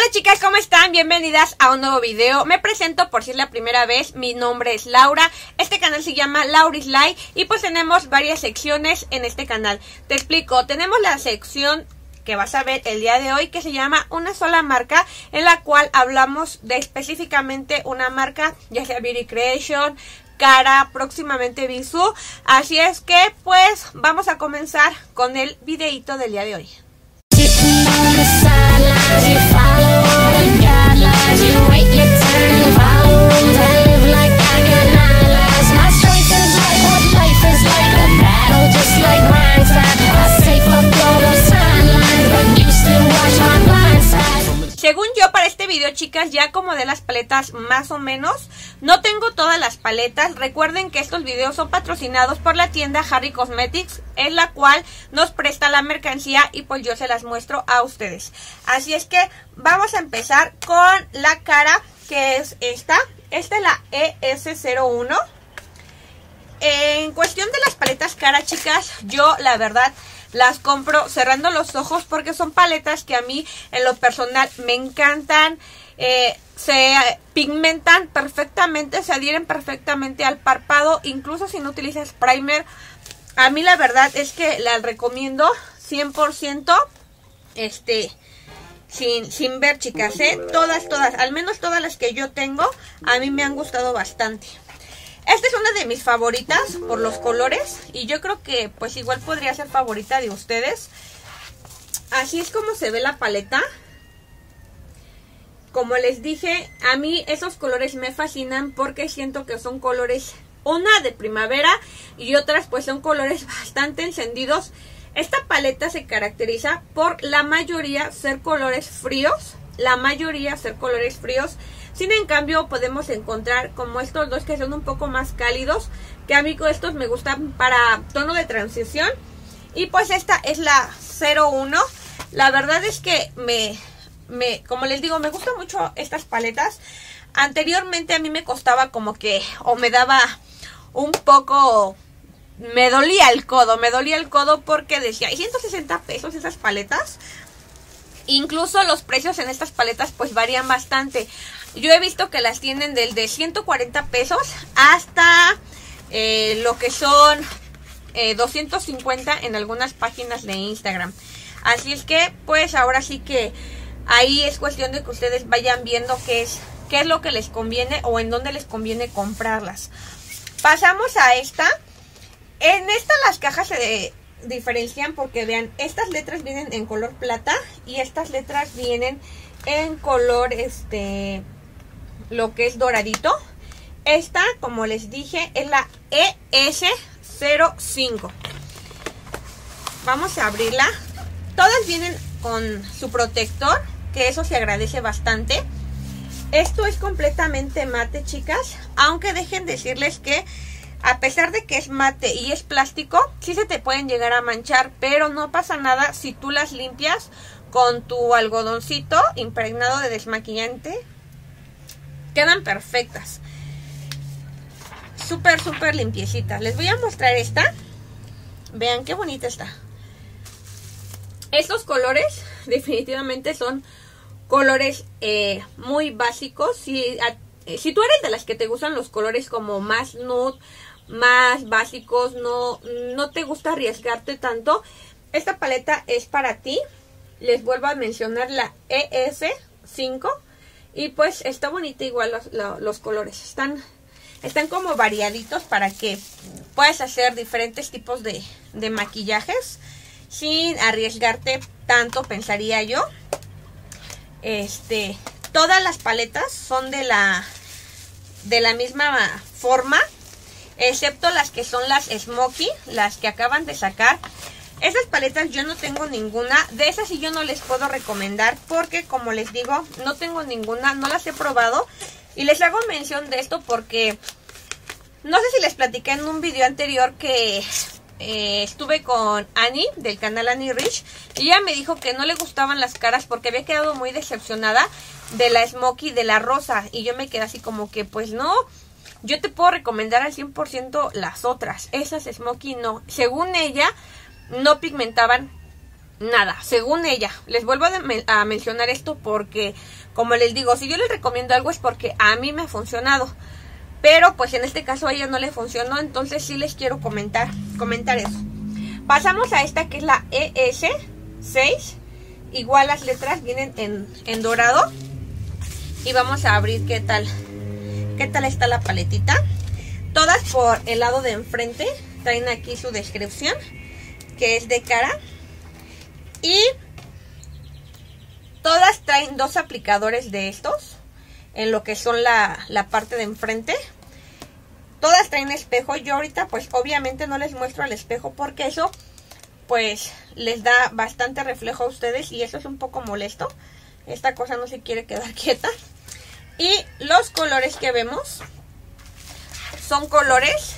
Hola chicas, ¿cómo están? Bienvenidas a un nuevo video. Me presento por si es la primera vez. Mi nombre es Laura. Este canal se llama Laurislay y pues tenemos varias secciones en este canal. Te explico, tenemos la sección que vas a ver el día de hoy que se llama Una sola marca, en la cual hablamos de específicamente una marca, ya sea Beauty Creation, Cara, próximamente Bisú. Así es que pues vamos a comenzar con el videito del día de hoy. Según yo, para este video, chicas, ya acomodé las paletas más o menos. No tengo todas las paletas. Recuerden que estos videos son patrocinados por la tienda Harry Cosmetics, en la cual nos presta la mercancía y pues yo se las muestro a ustedes. Así es que vamos a empezar con la cara, que es esta. Esta es la ES01. En cuestión de las paletas cara, chicas, yo la verdad las compro cerrando los ojos porque son paletas que a mí en lo personal me encantan. Se pigmentan perfectamente, se adhieren perfectamente al párpado, incluso si no utilizas primer. A mí la verdad es que las recomiendo 100%, sin ver, chicas, todas, al menos todas las que yo tengo, a mí me han gustado bastante. Esta es una de mis favoritas por los colores y yo creo que pues igual podría ser favorita de ustedes. Así es como se ve la paleta. Como les dije, a mí esos colores me fascinan porque siento que son colores, una de primavera y otras pues son colores bastante encendidos. Esta paleta se caracteriza por la mayoría ser colores fríos. Sin en cambio podemos encontrar como estos dos que son un poco más cálidos, que a mí estos me gustan para tono de transición. Y pues esta es la 01. La verdad es que como les digo, me gustan mucho estas paletas. Anteriormente a mí me costaba como que, o me daba un poco, me dolía el codo porque decía, ¿y 160 pesos esas paletas? Incluso los precios en estas paletas pues varían bastante. Yo he visto que las tienen de 140 pesos hasta lo que son 250 en algunas páginas de Instagram. Así es que pues ahora sí que ahí es cuestión de que ustedes vayan viendo qué es lo que les conviene o en dónde les conviene comprarlas. Pasamos a esta. En esta las cajas se diferencian porque vean, estas letras vienen en color plata y estas letras vienen en color lo que es doradito. Esta, como les dije, es la ES05. Vamos a abrirla. Todas vienen con su protector, que eso se agradece bastante. Esto es completamente mate, chicas, aunque dejen decirles que a pesar de que es mate y es plástico, sí se te pueden llegar a manchar, pero no pasa nada si tú las limpias con tu algodoncito impregnado de desmaquillante. Quedan perfectas. Súper limpiecitas. Les voy a mostrar esta. Vean qué bonita está. Estos colores definitivamente son colores muy básicos. Si tú eres de las que te gustan los colores como más nude, más básicos, no te gusta arriesgarte tanto, esta paleta es para ti. Les vuelvo a mencionar la ES5 y pues está bonita igual los colores. Están como variaditos para que puedas hacer diferentes tipos de maquillajes sin arriesgarte tanto, pensaría yo. Todas las paletas son de la misma forma, excepto las que son las Smoky, las que acaban de sacar. Esas paletas yo no tengo ninguna. De esas sí yo no les puedo recomendar porque, como les digo, no tengo ninguna, no las he probado. Y les hago mención de esto porque no sé si les platiqué en un video anterior que estuve con Annie del canal Annie Rich y ella me dijo que no le gustaban las caras porque había quedado muy decepcionada de la Smoky, de la rosa, y yo me quedé así como que pues no, yo te puedo recomendar al 100% las otras. Esas Smoky no, según ella no pigmentaban nada, según ella. Les vuelvo a mencionar esto porque, como les digo, si yo les recomiendo algo es porque a mí me ha funcionado. Pero pues en este caso a ella no le funcionó, entonces sí les quiero comentar eso. Pasamos a esta que es la ES6. Igual las letras vienen en dorado. Y vamos a abrir qué tal está la paletita. Todas por el lado de enfrente traen aquí su descripción, que es de cara. Y todas traen 2 aplicadores de estos en lo que son la parte de enfrente. Todas traen espejo. Yo ahorita pues obviamente no les muestro el espejo porque eso pues les da bastante reflejo a ustedes y eso es un poco molesto. Esta cosa no se quiere quedar quieta. Y los colores que vemos son colores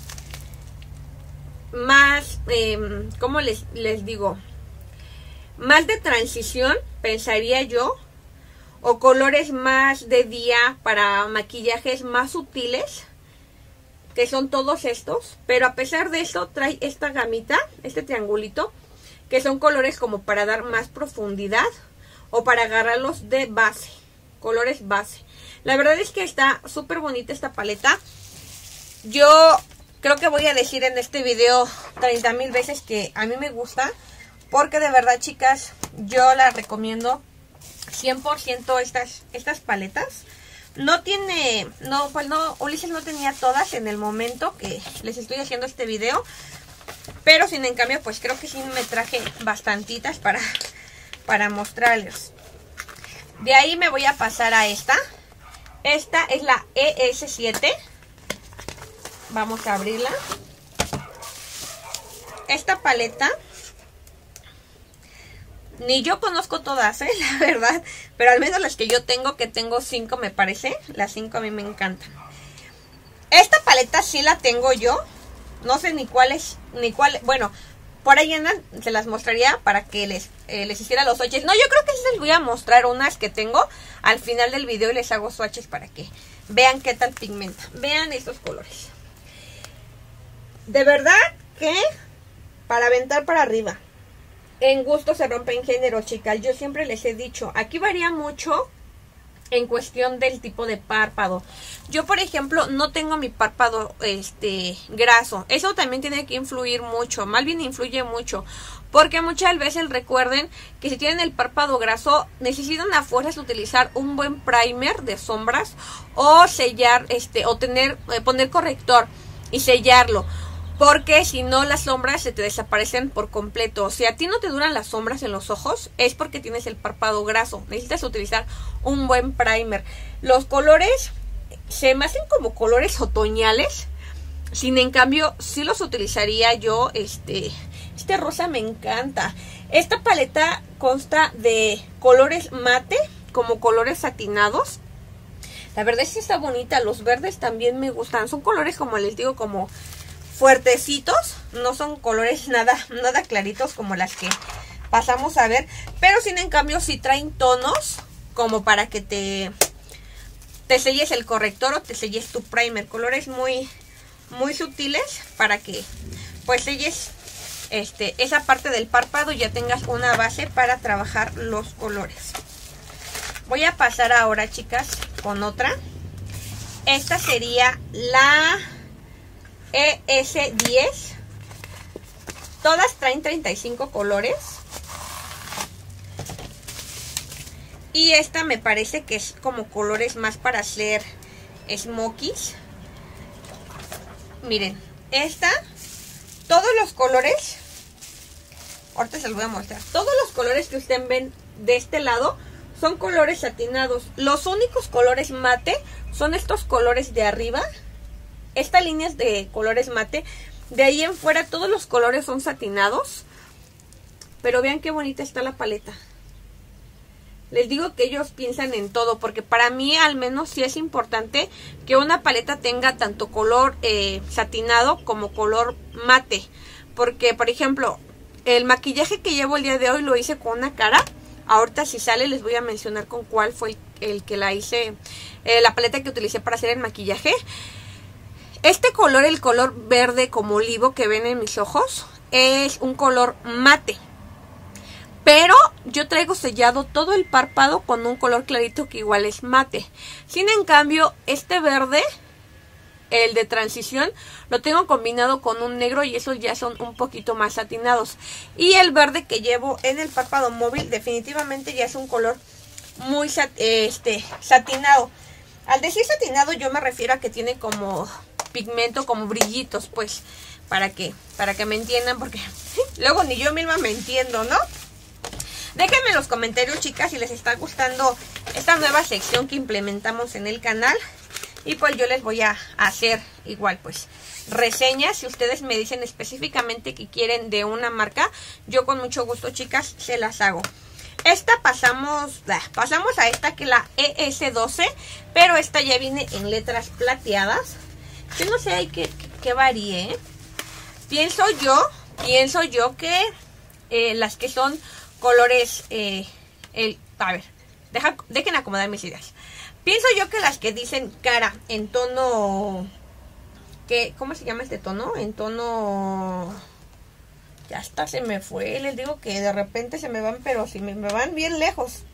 más, ¿cómo les digo? Más de transición, pensaría yo. O colores más de día para maquillajes más sutiles, que son todos estos. Pero a pesar de eso trae esta gamita, este triangulito, que son colores como para dar más profundidad o para agarrarlos de base, colores base. La verdad es que está súper bonita esta paleta. Yo creo que voy a decir en este video 30,000 veces que a mí me gusta, porque de verdad, chicas, yo la recomiendo 100% estas paletas. Ulises no tenía todas en el momento que les estoy haciendo este video, pero sin en cambio pues creo que sí me traje bastantitas para mostrarles. De ahí me voy a pasar a esta. Esta es la ES7. Vamos a abrirla. Esta paleta ni yo conozco todas, la verdad, pero al menos las que yo tengo, que tengo 5 me parece. Las 5 a mí me encantan. Esta paleta sí la tengo yo. No sé ni cuál es, bueno, por ahí se las mostraría para que les hiciera los swatches. No, yo creo que sí les voy a mostrar unas que tengo al final del video y les hago swatches para que vean qué tal pigmenta. Vean estos colores. De verdad que para aventar para arriba. En gusto se rompe en género, chicas. Yo siempre les he dicho, aquí varía mucho en cuestión del tipo de párpado. Yo, por ejemplo, no tengo mi párpado graso. Eso también tiene que influir mucho. Más bien influye mucho. Porque muchas veces recuerden que si tienen el párpado graso, necesitan a fuerzas utilizar un buen primer de sombras o sellar, o poner corrector y sellarlo. Porque si no, las sombras se te desaparecen por completo. Si a ti no te duran las sombras en los ojos, es porque tienes el párpado graso. Necesitas utilizar un buen primer. Los colores se me hacen como colores otoñales. Sin en cambio, sí los utilizaría yo. Este rosa me encanta. Esta paleta consta de colores mate, como colores satinados. La verdad es que está bonita. Los verdes también me gustan. Son colores, como les digo, como fuertecitos, no son colores nada claritos como las que pasamos a ver, pero sin en cambio sí traen tonos como para que te selles el corrector o te selles tu primer, colores muy sutiles para que pues selles esa parte del párpado y ya tengas una base para trabajar los colores. Voy a pasar ahora, chicas, con otra. Esta sería la ES10. Todas traen 35 colores. Y esta me parece que es como colores más para hacer smokies. Miren, esta, todos los colores, ahorita se los voy a mostrar. Todos los colores que ustedes ven de este lado son colores satinados. Los únicos colores mate son estos colores de arriba. Esta línea es de colores mate. De ahí en fuera todos los colores son satinados. Pero vean qué bonita está la paleta. Les digo que ellos piensan en todo. Porque para mí al menos sí es importante que una paleta tenga tanto color satinado como color mate. Porque por ejemplo, el maquillaje que llevo el día de hoy lo hice con una cara. Ahorita si sale les voy a mencionar con cuál fue el que la hice. La paleta que utilicé para hacer el maquillaje. Este color, el color verde como olivo que ven en mis ojos, es un color mate. pero yo traigo sellado todo el párpado con un color clarito que igual es mate. Sin en cambio, este verde, el de transición, lo tengo combinado con un negro y esos ya son un poquito más satinados. Y el verde que llevo en el párpado móvil definitivamente ya es un color muy satinado. Al decir satinado yo me refiero a que tiene como pigmento, como brillitos, pues, para que me entiendan, porque luego ni yo misma me entiendo, ¿no? Déjenme en los comentarios, chicas, si les está gustando esta nueva sección que implementamos en el canal. Y pues yo les voy a hacer igual, pues, reseñas. Si ustedes me dicen específicamente que quieren de una marca, yo con mucho gusto, chicas, se las hago. Esta pasamos a esta, que es la ES12, pero esta ya viene en letras plateadas. Yo no sé, hay que varíe, ¿eh? Pienso yo que las que son colores, a ver, dejen acomodar mis ideas. Pienso yo que las que dicen cara en tono, ¿cómo se llama este tono? En tono, ya hasta se me fue, les digo que de repente se me van, pero si me van bien lejos.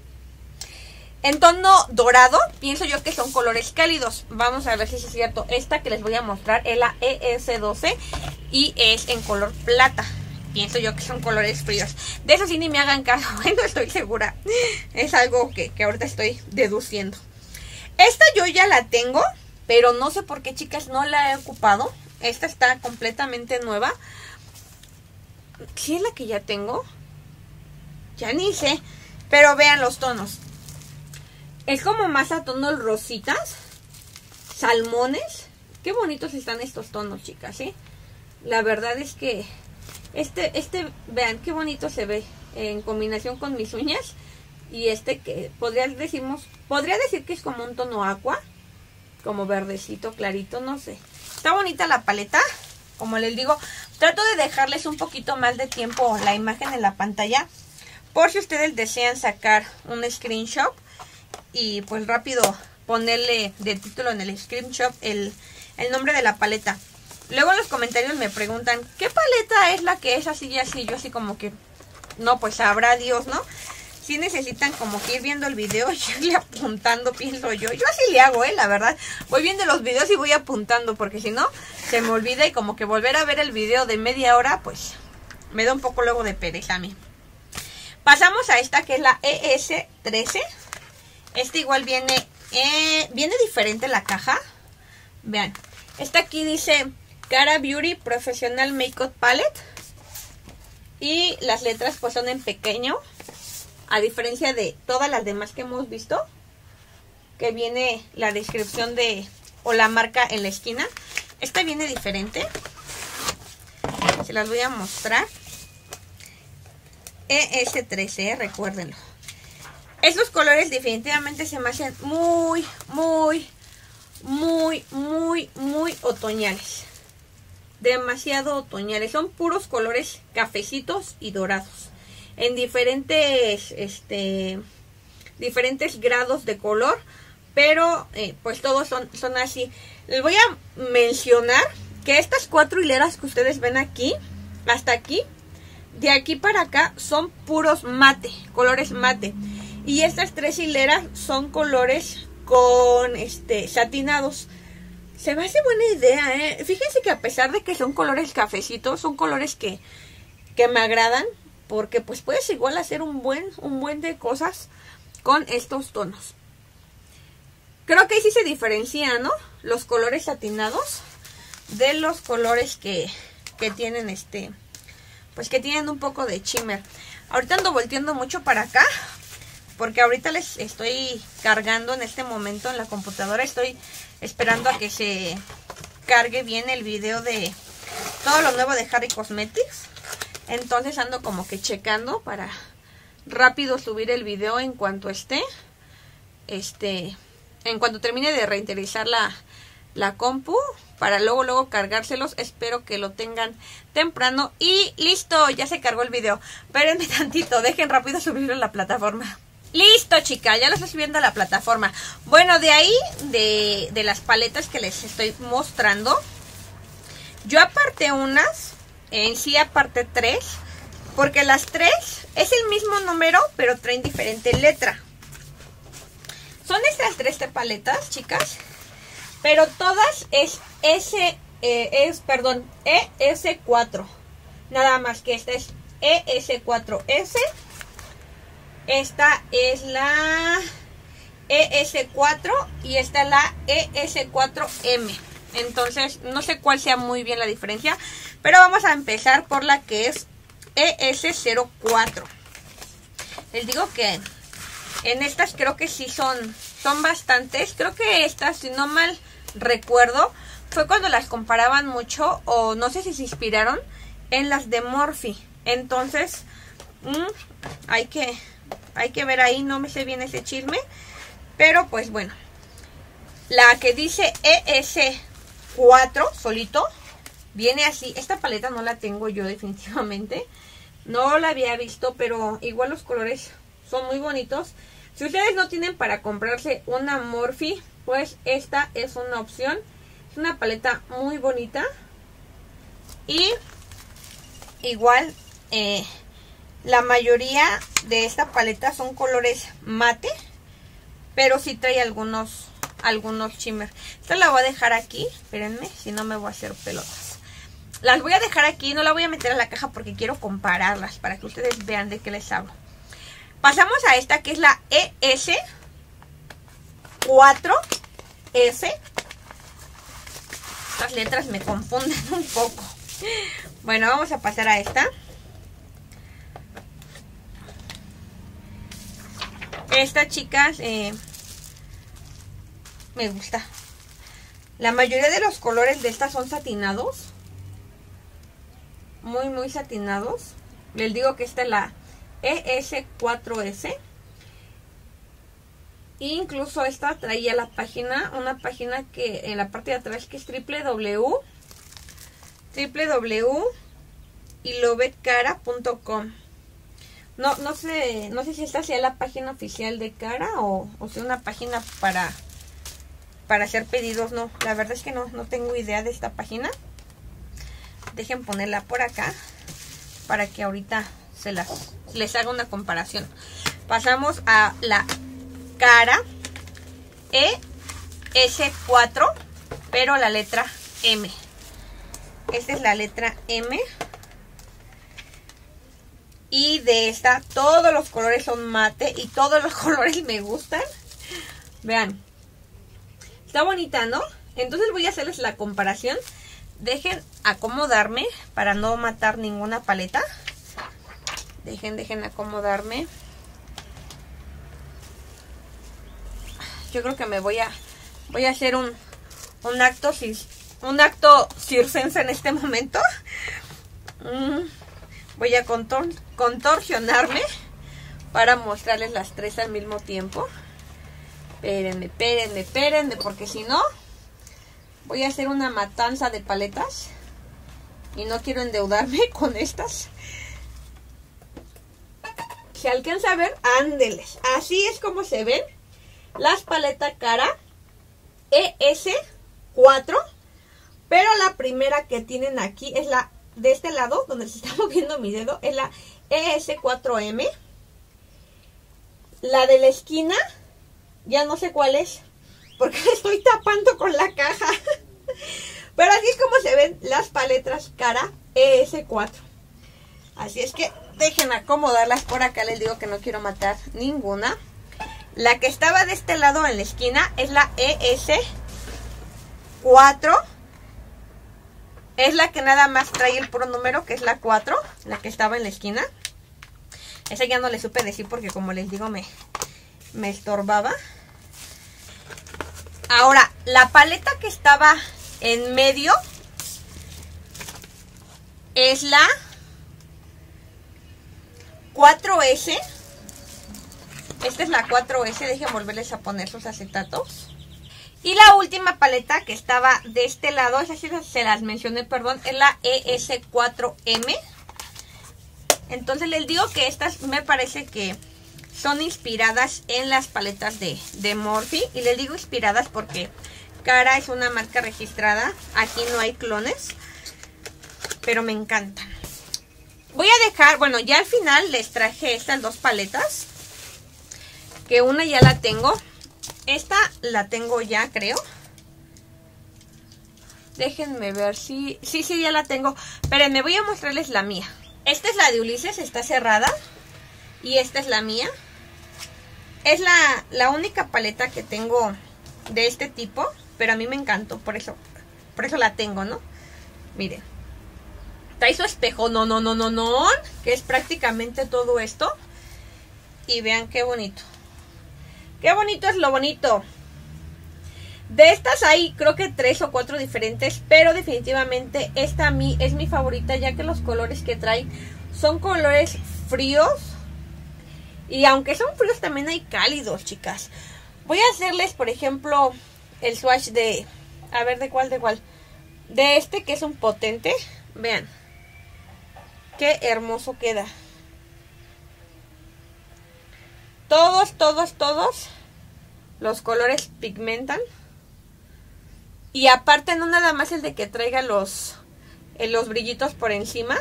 En tono dorado, pienso yo que son colores cálidos. Vamos a ver si es cierto. Esta que les voy a mostrar es la ES12 y es en color plata. Pienso yo que son colores fríos. De eso sí ni me hagan caso, no estoy segura. Es algo que ahorita estoy deduciendo. Esta yo ya la tengo, pero no sé por qué, chicas, no la he ocupado. Esta está completamente nueva. ¿Sí es la que ya tengo? Ya ni sé. Pero vean los tonos. Es como más a tonos rositas, salmones. Qué bonitos están estos tonos, chicas, ¿eh? La verdad es que vean qué bonito se ve en combinación con mis uñas. Y que podría decir que es como un tono aqua, como verdecito clarito, no sé. Está bonita la paleta. Como les digo, trato de dejarles un poquito más de tiempo la imagen en la pantalla, por si ustedes desean sacar un screenshot y pues rápido ponerle de título en el screenshot el nombre de la paleta. Luego en los comentarios me preguntan, ¿qué paleta es la que es así y así? Yo así como que, no, pues sabrá Dios, ¿no? Si necesitan como que ir viendo el video y irle apuntando, pienso yo. Yo así le hago, la verdad. Voy viendo los videos y voy apuntando, porque si no, se me olvida y como que volver a ver el video de media hora, pues me da un poco luego de pereza a mí. Pasamos a esta que es la ES13. Esta igual viene diferente la caja. Vean, esta aquí dice Cara Beauty Professional Makeup Palette. Y las letras pues son en pequeño, a diferencia de todas las demás que hemos visto, que viene la descripción o la marca en la esquina. Esta viene diferente. Se las voy a mostrar. ES13, recuérdenlo. Estos colores definitivamente se me hacen muy otoñales. Demasiado otoñales. Son puros colores cafecitos y dorados. En diferentes grados de color. Pero pues todos son así. Les voy a mencionar que estas 4 hileras que ustedes ven aquí, hasta aquí, de aquí para acá, son puros mate, colores mate. Y estas 3 hileras son colores con satinados. Se me hace buena idea, Fíjense que a pesar de que son colores cafecitos, son colores que me agradan, porque pues puedes igual hacer un buen de cosas con estos tonos. Creo que ahí sí se diferencia, ¿no? Los colores satinados de los colores que tienen pues que tienen un poco de shimmer. Ahorita ando volteando mucho para acá, porque ahorita les estoy cargando en este momento en la computadora. Estoy esperando a que se cargue bien el video de todo lo nuevo de Harry Cosmetics. Entonces ando como que checando para rápido subir el video en cuanto esté. En cuanto termine de reinterizar la compu, para luego cargárselos. Espero que lo tengan temprano. Y listo, ya se cargó el video. Espérenme tantito, dejen rápido subirlo a la plataforma. Listo, chicas, ya lo estoy subiendo a la plataforma. Bueno, de ahí, de las paletas que les estoy mostrando, yo aparté unas, en sí aparté 3, porque las tres es el mismo número, pero traen diferente letra. Son estas tres paletas, chicas, pero todas es ES4. Nada más que esta es ES4S. Esta es la ES4 y esta es la ES4M. Entonces no sé cuál sea muy bien la diferencia, pero vamos a empezar por la que es ES04. Les digo que en estas creo que sí son bastantes. Creo que estas, si no mal recuerdo, fue cuando las comparaban mucho, o no sé si se inspiraron en las de Morphe. Entonces hay que ver ahí, no me sé bien ese chisme, pero pues bueno, la que dice ES4 solito viene así. Esta paleta no la tengo yo definitivamente, no la había visto, pero igual los colores son muy bonitos. Si ustedes no tienen para comprarse una Morphe, pues esta es una opción. Es una paleta muy bonita. Y igual la mayoría de esta paleta son colores mate, pero sí trae algunos shimmer. Esta la voy a dejar aquí, espérenme, si no me voy a hacer pelotas. Las voy a dejar aquí, no la voy a meter a la caja porque quiero compararlas para que ustedes vean de qué les hablo. Pasamos a esta que es la ES4S. Estas letras me confunden un poco. Bueno, vamos a pasar a esta. Esta, chicas, me gusta. La mayoría de los colores de estas son satinados. Muy, muy satinados. Les digo que esta es la ES4S. Incluso esta traía la página, una página que en la parte de atrás que es www.ilovetcara.com. No sé si esta sea la página oficial de Cara o sea una página para hacer pedidos. No, la verdad es que no tengo idea de esta página. Dejen ponerla por acá para que ahorita les haga una comparación. Pasamos a la Cara ES4, pero la letra M. Esta es la letra M. Y de esta todos los colores son mate y todos los colores me gustan. Vean, está bonita, ¿no? Entonces voy a hacerles la comparación. Dejen acomodarme para no matar ninguna paleta. Dejen acomodarme. Yo creo que me voy a hacer un acto circense en este momento. Voy a contorsionarme para mostrarles las tres al mismo tiempo. Espérenme, porque si no voy a hacer una matanza de paletas y no quiero endeudarme con estas. ¿Se alcanza a ver? Ándeles. Así es como se ven las paletas Cara ES4, pero la primera que tienen aquí es la de este lado, donde se está moviendo mi dedo, es la ES4M. La de la esquina, ya no sé cuál es, porque la estoy tapando con la caja. Pero así es como se ven las paletas Cara ES4. Así es que dejen acomodarlas por acá. Les digo que no quiero matar ninguna. La que estaba de este lado en la esquina es la ES4. Es la que nada más trae el puro número, que es la 4, la que estaba en la esquina. Esa ya no le supe decir porque, como les digo, me estorbaba. Ahora, la paleta que estaba en medio es la 4S. Esta es la 4S. Dejen volverles a poner sus acetatos. Y la última paleta que estaba de este lado, esa sí se las mencioné, perdón, es la ES4M. Entonces les digo que estas me parece que son inspiradas en las paletas de Morphe. Y les digo inspiradas porque Cara es una marca registrada. Aquí no hay clones, pero me encantan. Voy a dejar, bueno, ya al final les traje estas dos paletas. Que una ya la tengo. Esta la tengo ya, creo. Déjenme ver si... Sí, ya la tengo. Espérenme, voy a mostrarles la mía. Esta es la de Ulises, está cerrada. Y esta es la mía. Es la única paleta que tengo de este tipo. Pero a mí me encantó, por eso la tengo, ¿no? Miren. Trae su espejo, no. Que es prácticamente todo esto. Y vean qué bonito. Qué bonito es lo bonito. De estas hay creo que 3 o 4 diferentes, pero definitivamente esta a mí es mi favorita, ya que los colores que trae son colores fríos. Y aunque son fríos también hay cálidos, chicas. Voy a hacerles, por ejemplo, el swatch de... A ver, ¿de cuál? De este que es un potente. Vean. Qué hermoso queda. Todos los colores pigmentan. Y aparte no nada más el de que traiga los brillitos por encima.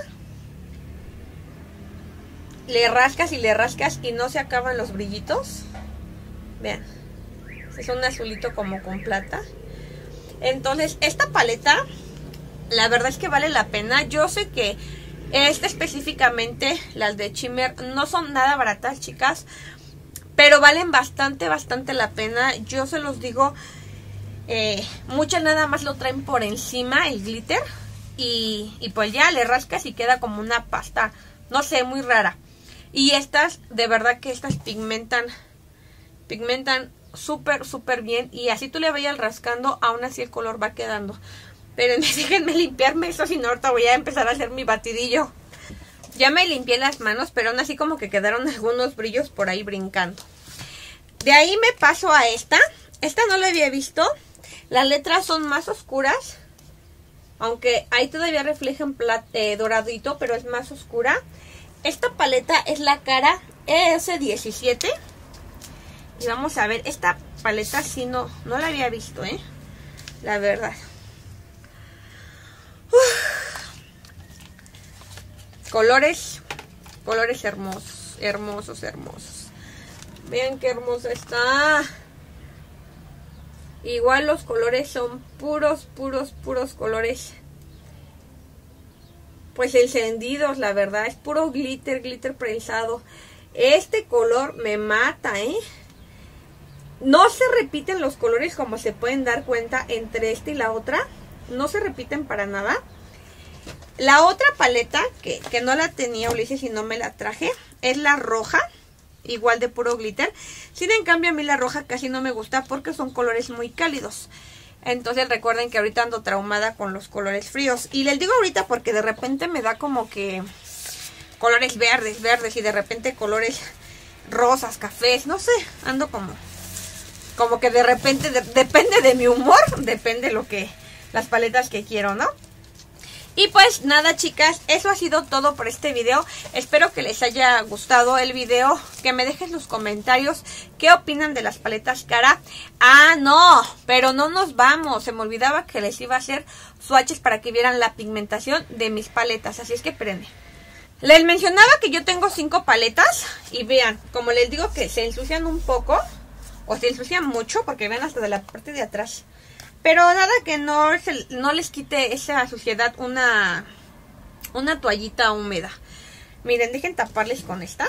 Le rascas y no se acaban los brillitos. Vean. Es un azulito como con plata. Entonces esta paleta, la verdad es que vale la pena. Yo sé que específicamente las de Shimmer no son nada baratas, chicas. Pero valen bastante la pena. Yo se los digo... muchas nada más lo traen por encima el glitter y pues ya le rascas y queda como una pasta, no sé, muy rara. Y estas, de verdad que estas pigmentan súper bien, y así tú le vayas rascando, aún así el color va quedando. Pero déjenme limpiarme eso, si no ahorita voy a empezar a hacer mi batidillo. Ya me limpié las manos, pero aún así como que quedaron algunos brillos por ahí brincando. De ahí me paso a esta no la había visto. Las letras son más oscuras, aunque ahí todavía reflejan doradito, pero es más oscura. Esta paleta es la cara ES17. Y vamos a ver, esta paleta sí no la había visto, la verdad. Colores hermosos. Vean qué hermosa está. Igual los colores son puros colores, pues encendidos, la verdad. Es puro glitter prensado. Este color me mata, No se repiten los colores, como se pueden dar cuenta entre esta y la otra. No se repiten para nada. La otra paleta, que no la tenía Ulises y no me la traje, es la roja. Igual de puro glitter. Sin en cambio a mí la roja casi no me gusta porque son colores muy cálidos. Entonces recuerden que ahorita ando traumada con los colores fríos. Y les digo ahorita porque de repente me da como que colores verdes y de repente colores rosas, cafés, no sé. Ando como que de repente, depende de mi humor, depende las paletas que quiero, ¿no? Y pues nada, chicas, eso ha sido todo por este video. Espero que les haya gustado el video, que me dejen sus comentarios qué opinan de las paletas cara. Ah, no, pero no nos vamos, se me olvidaba que les iba a hacer swatches para que vieran la pigmentación de mis paletas, así es que espérenme. Les mencionaba que yo tengo 5 paletas y vean, como les digo que se ensucian un poco, o se ensucian mucho, porque vean hasta de la parte de atrás. Pero nada que no les quite esa suciedad una toallita húmeda. Miren, dejen taparles con esta.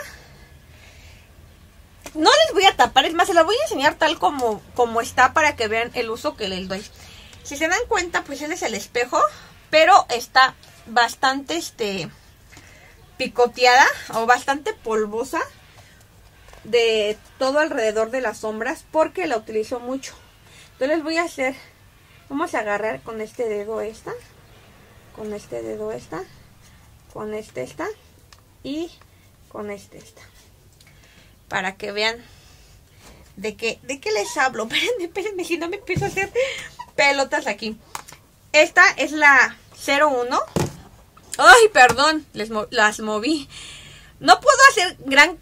No les voy a tapar, es más, se la voy a enseñar tal como está para que vean el uso que les doy. Si se dan cuenta, pues ese es el espejo, pero está bastante picoteada o bastante polvosa de todo alrededor de las sombras porque la utilizo mucho. Entonces voy a hacer... Vamos a agarrar con este dedo esta, con este dedo esta, con este esta y con este esta. Para que vean de qué les hablo. Espérenme, si no me empiezo a hacer pelotas aquí. Esta es la 01. Ay, perdón, las moví. No puedo hacer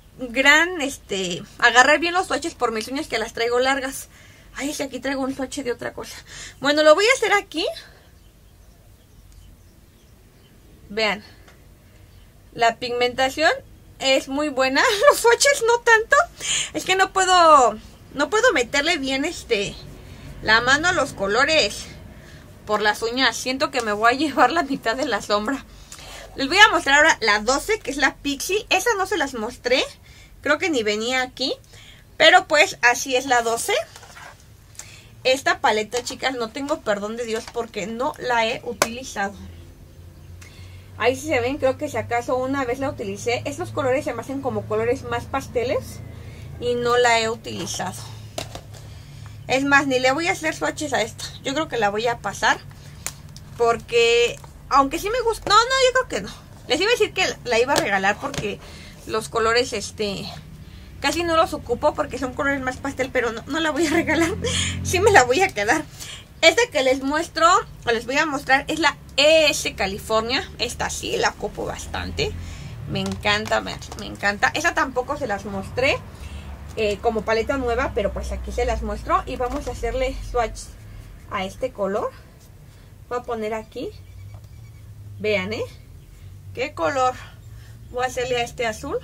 agarrar bien los swatches por mis uñas que las traigo largas. Ay, si aquí traigo un swatch de otra cosa. Bueno, lo voy a hacer aquí. Vean. La pigmentación es muy buena. Los swatches no tanto. Es que no puedo meterle bien la mano a los colores por las uñas. Siento que me voy a llevar la mitad de la sombra. Les voy a mostrar ahora la 12, que es la Pixie. Esa no se las mostré. Creo que ni venía aquí. Pero pues así es la 12. Esta paleta, chicas, no tengo perdón de Dios porque no la he utilizado. Ahí si se ven, creo que si acaso una vez la utilicé. Estos colores se me hacen como colores más pasteles y no la he utilizado. Es más, ni le voy a hacer swatches a esta. Yo creo que la voy a pasar porque, aunque sí me gusta... No, yo creo que no. Les iba a decir que la iba a regalar porque los colores, casi no los ocupo porque son colores más pastel, pero no la voy a regalar. Sí me la voy a quedar. Esta que les muestro, o les voy a mostrar, es la ES California. Esta sí la ocupo bastante. Me encanta, me encanta. Esa tampoco se las mostré como paleta nueva, pero pues aquí se las muestro. Y vamos a hacerle swatch a este color. Voy a poner aquí. Vean, ¿qué color? Voy a hacerle a este azul.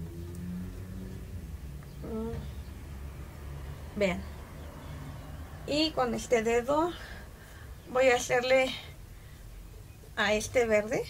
Vean. Y con este dedo voy a hacerle a este verde.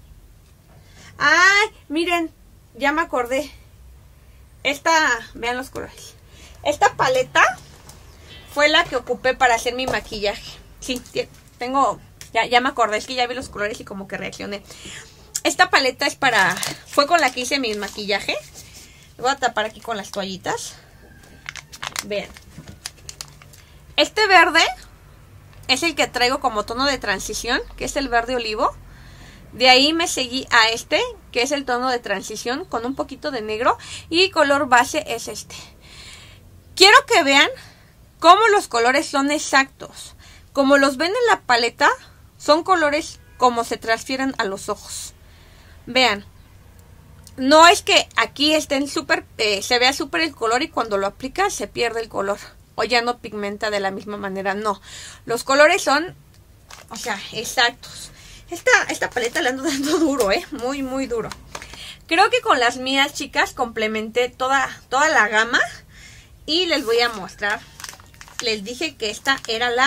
¡Ay! Miren, ya me acordé. Vean los colores. Esta paleta fue la que ocupé para hacer mi maquillaje. Sí, ya me acordé, es que ya vi los colores y como que reaccioné. Esta paleta fue con la que hice mi maquillaje. Voy a tapar aquí con las toallitas. Vean. Este verde es el que traigo como tono de transición, que es el verde olivo. De ahí me seguí a que es el tono de transición con un poquito de negro. Y color base es este. Quiero que vean cómo los colores son exactos. Como los ven en la paleta, son colores como se transfieren a los ojos. Vean. No es que aquí estén se vea súper el color y cuando lo aplicas se pierde el color. O ya no pigmenta de la misma manera, no. Los colores son, o sea, exactos. Esta paleta la ando dando duro, muy, muy duro. Creo que con las mías, chicas, complementé toda la gama. Y les voy a mostrar. Les dije que esta era la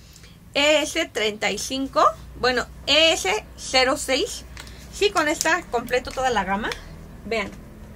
ES35. Bueno, ES06. Sí, con esta completo toda la gama. Vean.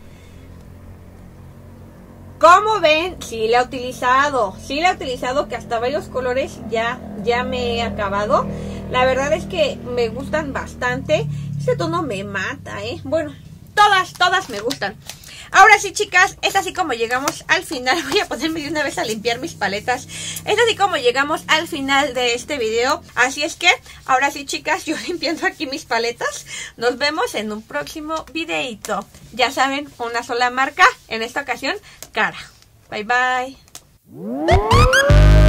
Como ven, sí la he utilizado. Sí la he utilizado, que hasta varios colores ya me he acabado. La verdad es que me gustan bastante. Este tono me mata, Bueno, todas me gustan. Ahora sí, chicas, es así como llegamos al final. Voy a ponerme de una vez a limpiar mis paletas. Es así como llegamos al final de este video. Así es que, ahora sí, chicas, yo limpiando aquí mis paletas. Nos vemos en un próximo videito. Ya saben, una sola marca. En esta ocasión, Cara. Bye, bye.